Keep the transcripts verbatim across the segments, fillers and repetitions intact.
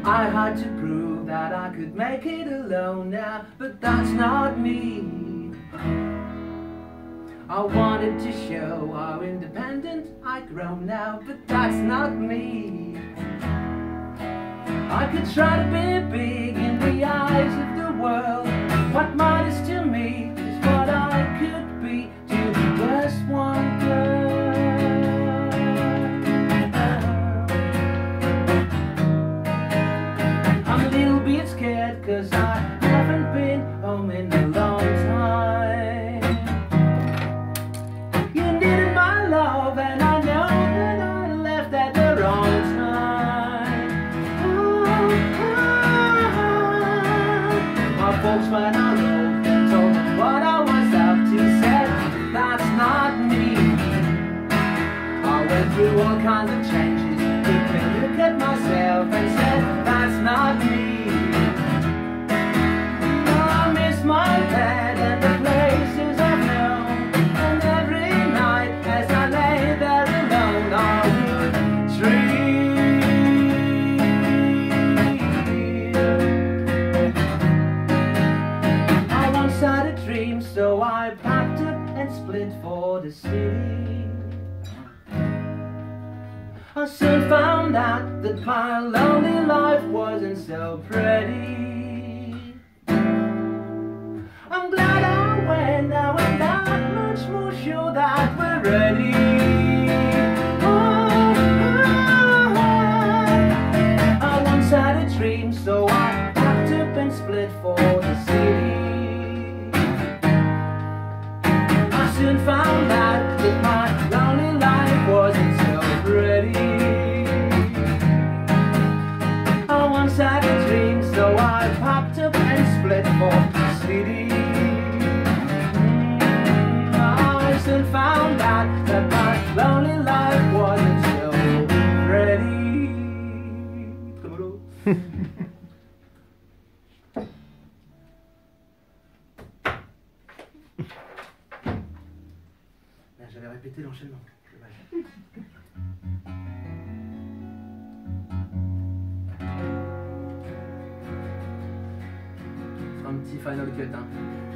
I had to prove that I could make it alone now, but that's not me. I wanted to show how independent I'd grown now, but that's not me. I could try to be big in the eyes of the world. What matters to me is what I could be to just one girl. I'm a little bit scared 'cause I haven't been home in a long time. You needed my love and I know that I left at the wrong time. My folks when I wrote told me what I was up to, said that's not me. I went through all kinds of changes, took a look at myself and said that's not me. I miss my bed and the places I've known, and every night as I lay there alone I would dream. I once had a dream, so I packed up and split for the city. I soon found out that my lonely life wasn't so pretty. I'm glad I went, now I'm not much more sure that we're ready. Oh, oh, oh. I once had a dream, so I packed up and split for the city. I soon found out that my lonely life wasn't so pretty. I once had a dream, so I packed up and split for the city. I soon found out that my lonely life wasn't so pretty. J'avais répété l'enchaînement. Un petit final cut, hein.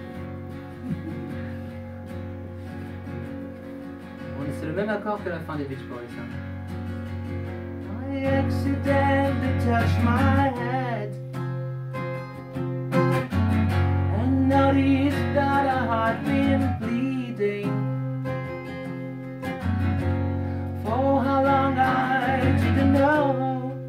Bon, c'est le même accord que la fin des Beach Boys, hein. I accidentally touched my head and noticed that I had been bleeding. For how long I didn't know.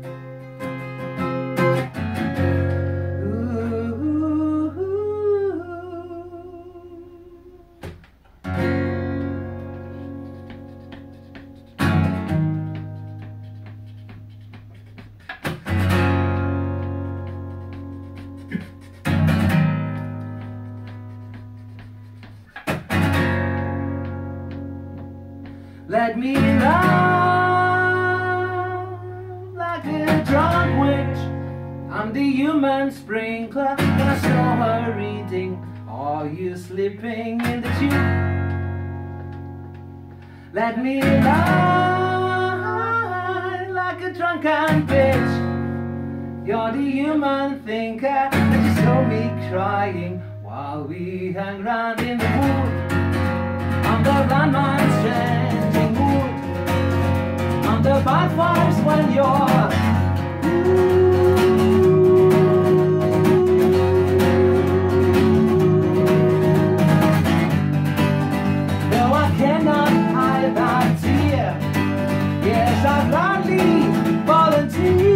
Let me love like a drunk witch. I'm the human sprinkler, and I saw her reading. Are you sleeping in the tube? Let me lie like a drunken bitch. You're the human thinker, and you saw me crying while we hang round in the wood. On the landmines changing wood, on the bad vibes when you're no, I cannot hide that tear. Yes, I gladly volunteer.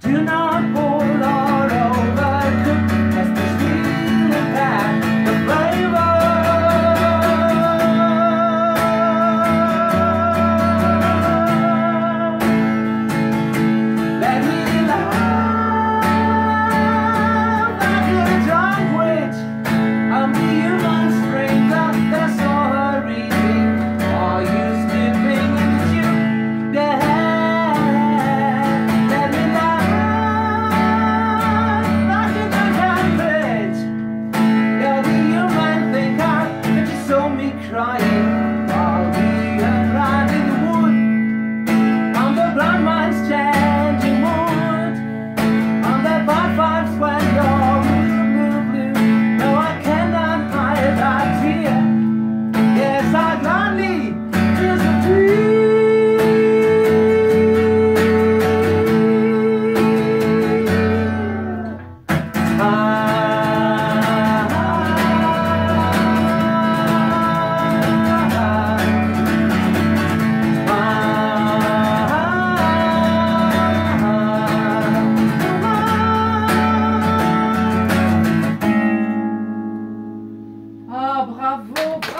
Do not pull or overcook, as the steel and pack the flavor. Let me laugh like a drunk witch. I'm the human stranger that's so hurrying. Are you slipping in the tube? Yeah. Let me laugh like a drunken bitch. You're the human thinker that you saw me crying while we ran in the wood. I'm the blind man's changing mood. I'm the bad vibes when you're blue, blue, blue. No, I cannot hide that tear. Yes, I gladly disappear. Ah, Ah, bravo!